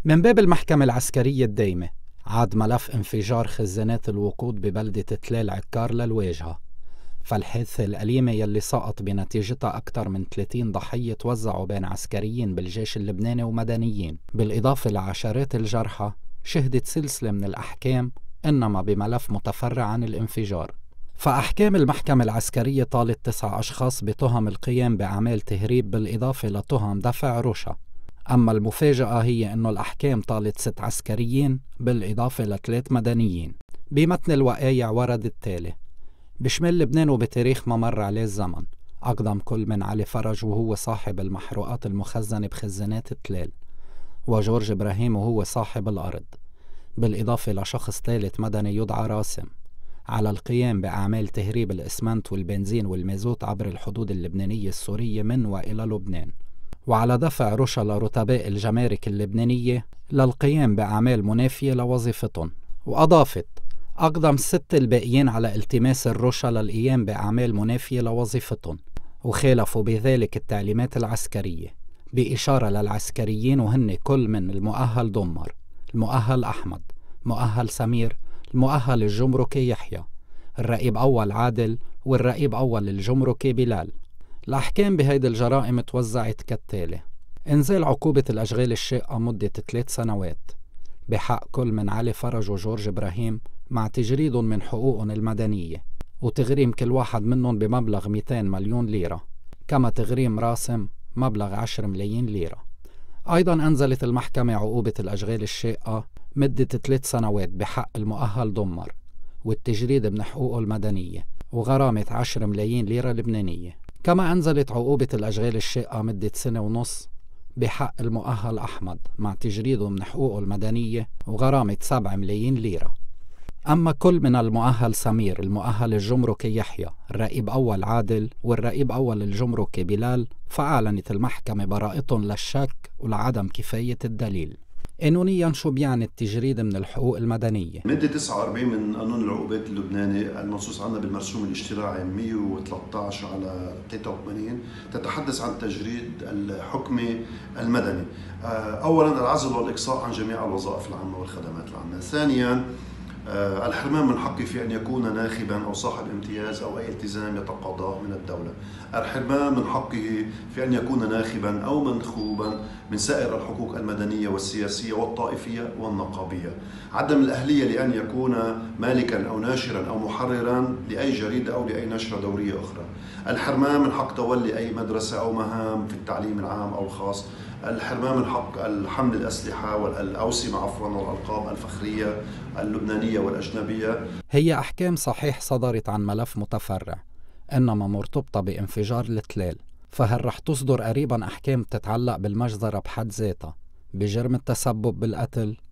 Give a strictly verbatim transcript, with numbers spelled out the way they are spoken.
من باب المحكمة العسكرية الدايمة عاد ملف انفجار خزانات الوقود ببلدة تلال عكار للواجهة، فالحادثة الأليمة يلي سقط بنتيجتها أكثر من ثلاثين ضحية توزعوا بين عسكريين بالجيش اللبناني ومدنيين، بالإضافة لعشرات الجرحى، شهدت سلسلة من الأحكام إنما بملف متفرع عن الانفجار. فأحكام المحكمة العسكرية طالت تسع أشخاص بتهم القيام بأعمال تهريب بالإضافة لتهم دفع رشا. أما المفاجأة هي أنه الأحكام طالت ست عسكريين بالإضافة لثلاث مدنيين. بمتن الوقايع ورد التالي: بشمال لبنان وبتاريخ ما مر عليه الزمن، أقدم كل من علي فرج وهو صاحب المحروقات المخزنة بخزانات تلال، وجورج إبراهيم وهو صاحب الأرض، بالإضافة لشخص ثالث مدني يدعى راسم، على القيام بأعمال تهريب الإسمنت والبنزين والمازوت عبر الحدود اللبنانية السورية من وإلى لبنان، وعلى دفع رشا لرتباء الجمارك اللبنانية للقيام بأعمال منافية لوظيفتهم. وأضافت: أقدم الست الباقيين على التماس الرشا للقيام بأعمال منافية لوظيفتهم، وخالفوا بذلك التعليمات العسكرية، بإشارة للعسكريين وهن كل من المؤهل دمر، المؤهل أحمد، مؤهل سمير، المؤهل الجمركي يحيى، الرقيب أول عادل، والرقيب أول الجمركي بلال. الأحكام بهيدي الجرائم توزعت كالتالي: إنزال عقوبة الأشغال الشاقة مدة ثلاث سنوات بحق كل من علي فرج وجورج إبراهيم مع تجريدهم من حقوقهم المدنية، وتغريم كل واحد منهم بمبلغ مئتين مليون ليرة، كما تغريم راسم مبلغ عشرة ملايين ليرة. أيضا أنزلت المحكمة عقوبة الأشغال الشاقة مدة ثلاث سنوات بحق المؤهل دمر والتجريد من حقوقه المدنية وغرامة عشرة ملايين ليرة لبنانية. كما أنزلت عقوبة الأشغال الشاقة مدة سنة ونص بحق المؤهل أحمد مع تجريده من حقوقه المدنية وغرامة سبعة ملايين ليرة. أما كل من المؤهل سمير، المؤهل الجمركي يحيى، الرقيب أول عادل، والرقيب أول الجمركي بلال، فأعلنت المحكمة براءتهم للشك ولعدم كفاية الدليل. قانونيا شو بيعني التجريد من الحقوق المدنية؟ مادة تسعة وأربعين من قانون العقوبات اللبناني المنصوص عنها بالمرسوم الاشتراعي مئة وثلاثة عشر على ثلاثة وثمانين تتحدث عن تجريد الحكم المدني. أولا العزل والإقصاء عن جميع الوظائف العامة والخدمات العامة. ثانيا الحرمان من حقه في أن يكون ناخبا أو صاحب امتياز أو أي التزام يتقاضاه من الدولة. الحرمان من حقه في أن يكون ناخبا أو منخوبا من سائر الحقوق المدنية والسياسية والطائفية والنقابية. عدم الأهلية لأن يكون مالكا أو ناشرا أو محررا لأي جريدة أو لأي نشرة دورية أخرى. الحرمان من حق تولي أي مدرسة أو مهام في التعليم العام أو الخاص. الحرمان من حق الحمل الأسلحة والأوسمة عفوا والألقاب الفخرية اللبنانية والأجنبية. هي أحكام صحيح صدرت عن ملف متفرع، إنما مرتبطة بانفجار التلال، فهل رح تصدر قريبا أحكام تتعلق بالمجزرة بحد ذاتها بجرم التسبب بالقتل